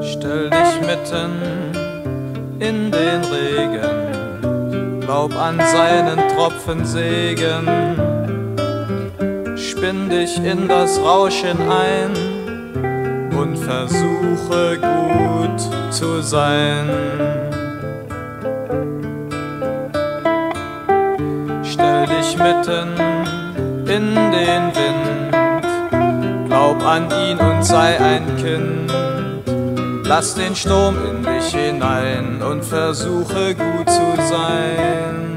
Stell dich mitten in den Regen, glaub an seinen Tropfen Segen, spinn dich in das Rauschen ein und versuche gut zu sein. Stell dich mitten in den Wind, glaub an ihn und sei ein Kind. Lass den Sturm in dich hinein und versuche gut zu sein.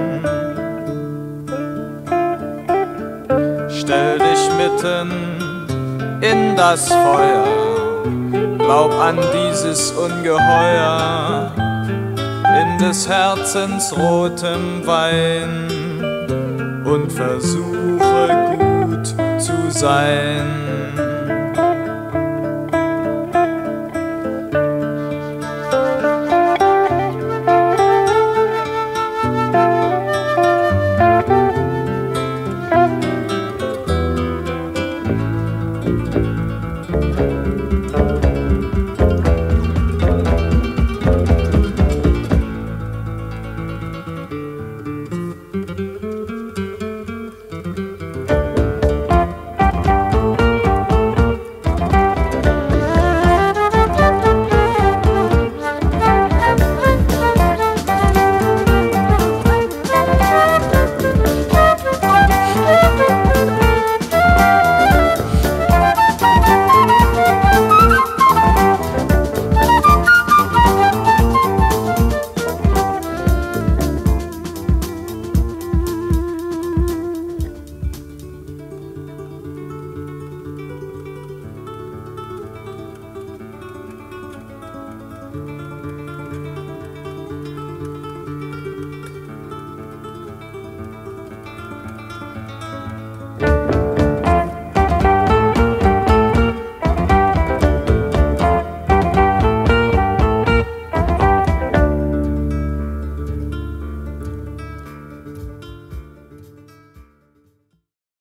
Stell dich mitten in das Feuer, glaub an dieses Ungeheuer, in des Herzens rotem Wein und versuche gut zu sein.